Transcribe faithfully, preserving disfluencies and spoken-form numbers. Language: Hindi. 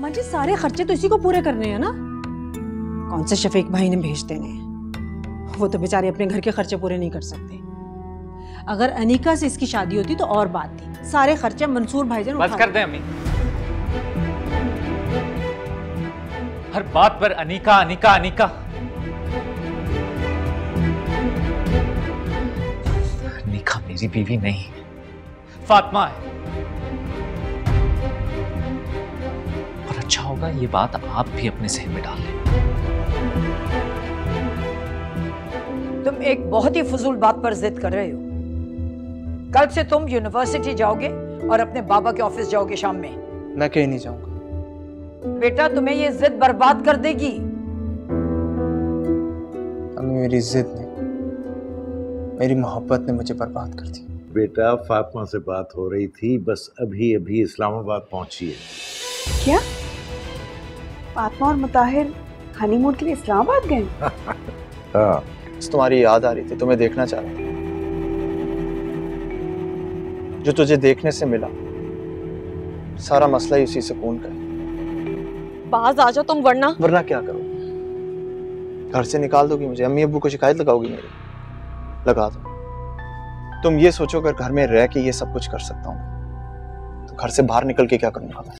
माँ जी सारे खर्चे तो इसी को पूरे करने हैं ना। कौन से शफीक भाई ने भेज देने हैं, वो तो बेचारे अपने घर के खर्चे पूरे नहीं कर सकते। अगर अनीका से इसकी शादी होती तो और बात थी, सारे खर्चे मंसूर भाईजान बस कर दे अम्मी, हर बात पर अनीका अनीका अनीका। अनीका मेरी बीवी नहीं, फातिमा है। और अच्छा होगा ये बात आप भी अपने जहन में डाल लें। तुम एक बहुत ही फजूल बात पर जिद कर रहे हो। कल से तुम यूनिवर्सिटी जाओगे और अपने बाबा के ऑफिस जाओगे शाम में। मैं कहीं नहीं जाऊंगा। बेटा तुम्हें ये जिद बर्बाद कर देगी। अम्मी मेरी जिद नहीं, मेरी मोहब्बत ने मुझे बर्बाद कर दी। बेटा फातिमा से बात हो रही थी, बस अभी अभी इस्लामाबाद पहुंची है। क्या फातिमा और मुताहिर हनीमून के लिए इस्लामाबाद गए? हाँ, तुम्हारी याद आ रही थी, तुम्हें देखना चाह रहा था। जो तुझे देखने से मिला सारा मसला ही उसी सुकून का है। बाज आ जाओ तुम, वरना वरना क्या करो? घर से निकाल दोगी मुझे, अम्मी अब्बू को शिकायत लगाओगी मेरी? लगा दो। तुम ये सोचो अगर घर में रह के ये सब कुछ कर सकता हूँ तो घर से बाहर निकल के क्या करूंगा?